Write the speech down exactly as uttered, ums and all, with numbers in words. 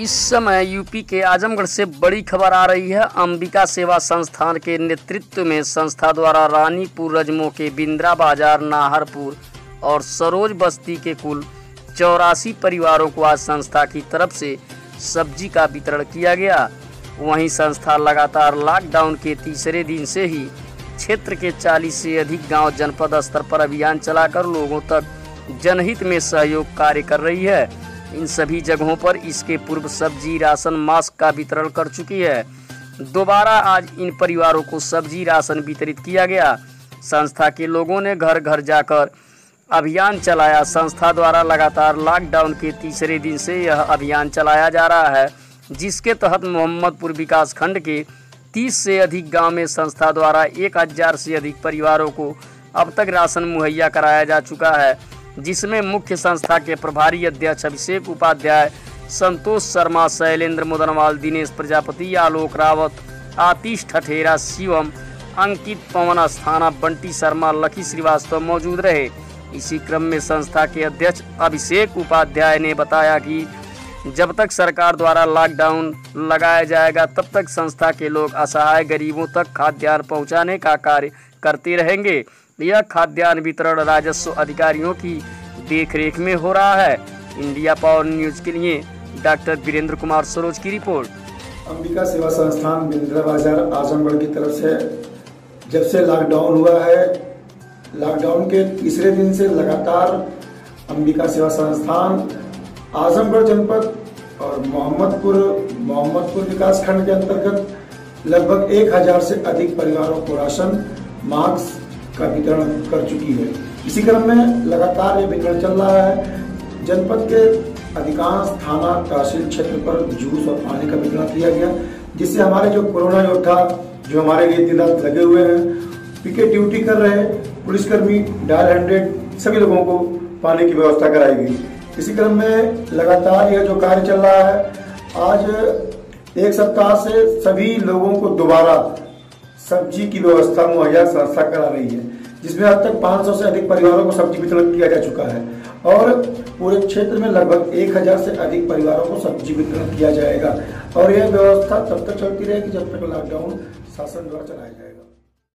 इस समय यूपी के आजमगढ़ से बड़ी खबर आ रही है। अंबिका सेवा संस्थान के नेतृत्व में संस्था द्वारा रानीपुर रजमो के बिंद्रा बाजार, नाहरपुर और सरोज बस्ती के कुल चौरासी परिवारों को आज संस्था की तरफ से सब्जी का वितरण किया गया। वहीं संस्था लगातार लॉकडाउन के तीसरे दिन से ही क्षेत्र के चालीस से अधिक गांव जनपद स्तर पर अभियान चलाकर लोगों तक जनहित में सहयोग कार्य कर रही है। इन सभी जगहों पर इसके पूर्व सब्जी, राशन, मास्क का वितरण कर चुकी है। दोबारा आज इन परिवारों को सब्जी, राशन वितरित किया गया। संस्था के लोगों ने घर घर जाकर अभियान चलाया। संस्था द्वारा लगातार लॉकडाउन के तीसरे दिन से यह अभियान चलाया जा रहा है, जिसके तहत मोहम्मदपुर विकास खंड के तीस से अधिक गांव में संस्था द्वारा एक हजार से अधिक परिवारों को अब तक राशन मुहैया कराया जा चुका है, जिसमें मुख्य संस्था के प्रभारी अध्यक्ष अभिषेक उपाध्याय, संतोष शर्मा, शैलेंद्र मुदनवाल, दिनेश प्रजापति, आलोक रावत, आतिश ठठेरा, शिवम, अंकित, पवन अस्थाना, बंटी शर्मा, लकी श्रीवास्तव मौजूद रहे। इसी क्रम में संस्था के अध्यक्ष अभिषेक उपाध्याय ने बताया कि जब तक सरकार द्वारा लॉकडाउन लगाया जाएगा तब तक संस्था के लोग असहाय गरीबों तक खाद्यान्न पहुंचाने का कार्य करते रहेंगे। यह खाद्यान्न वितरण राजस्व अधिकारियों की देखरेख में हो रहा है। इंडिया पावर न्यूज के लिए डॉक्टर वीरेंद्र कुमार सरोज की रिपोर्ट। अंबिका सेवा संस्थान बिंद्रा बाजार आजमगढ़ की तरफ से जब से लॉकडाउन हुआ है, लॉकडाउन के तीसरे दिन से लगातार अंबिका सेवा संस्थान आजमगढ़ जनपद और मोहम्मदपुर मोहम्मदपुर विकास खंड के अंतर्गत लगभग एक हजार से अधिक परिवारों को राशन, मास्क का वितरण कर चुकी है। इसी क्रम में लगातार ये वितरण चल रहा है। जनपद के अधिकांश थाना तहसील क्षेत्र पर जूस और पानी का वितरण किया गया, जिससे हमारे जो कोरोना योद्धा जो हमारे लिए दिन रात लगे हुए हैं, पिकेट ड्यूटी कर रहे पुलिसकर्मी, डायल हंड्रेड सभी लोगों को पानी की व्यवस्था कराई गई। इसी क्रम में लगातार यह जो कार्य चल रहा है, आज एक सप्ताह से सभी लोगों को दोबारा सब्जी की व्यवस्था मुहैया संस्था करा रही है, जिसमें अब तक पाँच सौ से अधिक परिवारों को सब्जी वितरण किया जा चुका है और पूरे क्षेत्र में लगभग एक हजार से अधिक परिवारों को सब्जी वितरण किया जाएगा। और यह व्यवस्था तब तक चलती रहेगी जब तक लॉकडाउन शासन द्वारा चलाया जाएगा।